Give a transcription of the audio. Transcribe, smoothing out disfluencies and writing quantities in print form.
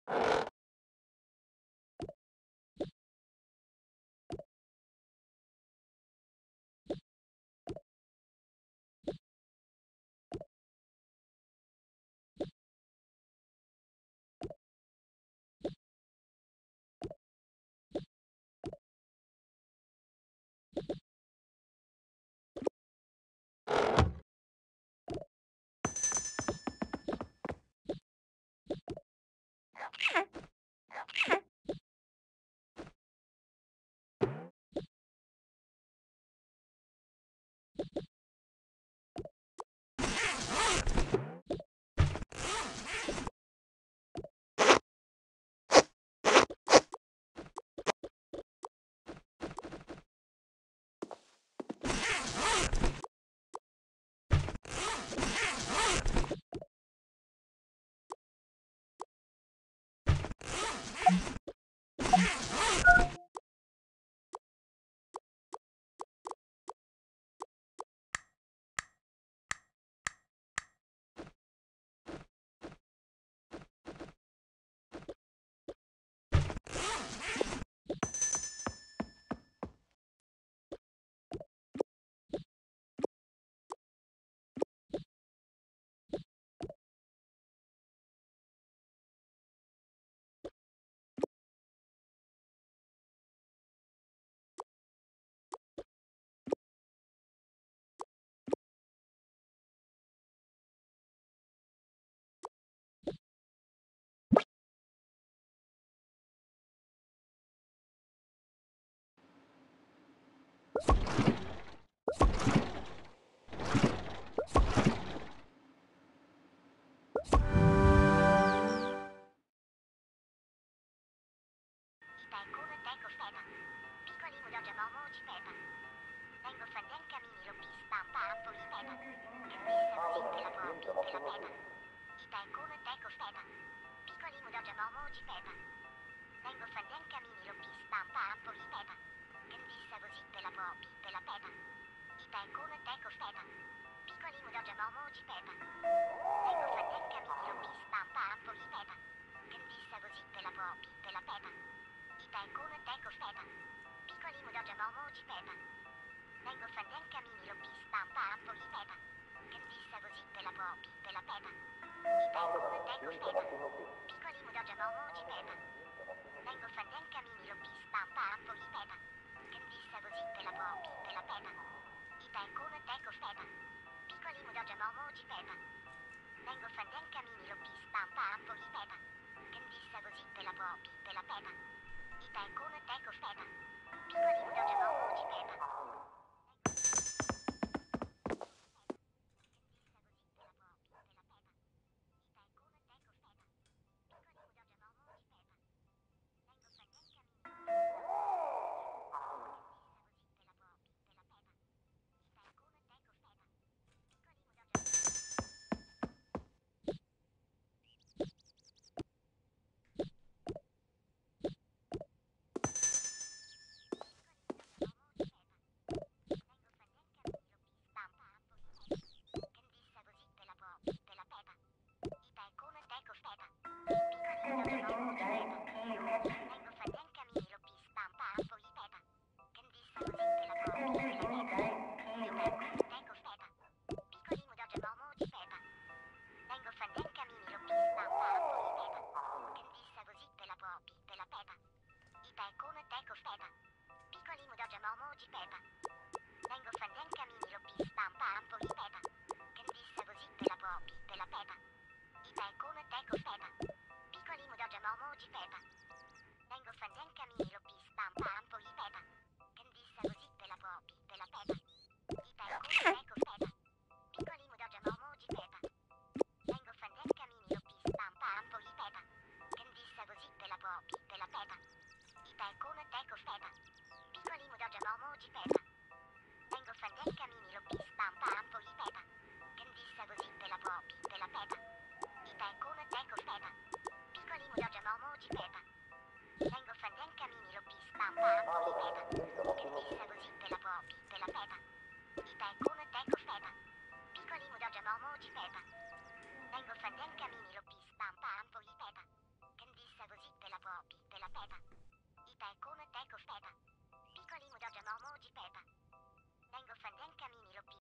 Vengo fan den camini lo pi stampa ampo li pepa. Can disse così per la po' pi per la pepa. I tai come te cofeta. Piccoli mu dorge mormo di pepa. Vengo fan den camini lo pi stampa ampo li pepa. Can disse così per la po' pi per la pepa. I tai come te cofeta. Piccoli mu dorge mormo di pepa. Vengo fan den camini lo pi stampa ampo li pepa. Can disse così per la po' pi per la pepa. I tai come te cofeta. Piccoli mu dorge mormo di pepa. Vengo fan den camini lo pi stampa ampo li pepa. Can disse così per la po' pi per la pepa. I tai come te cofeta. Piccoli mu dorge mormo di pepa. Vengo fan den camini lo pi stampa ampo li pepa. Can disse così per la po' pi per la pepa. I tai come te cofeta. Piccoli mu dorge mormo di pepa. Vengo fan den camini lo pi stampa ampo li pepa. Can disse peta. Ipe come teco feta. Piccoli mudogia mormo di peta. Tengo fan den camini lo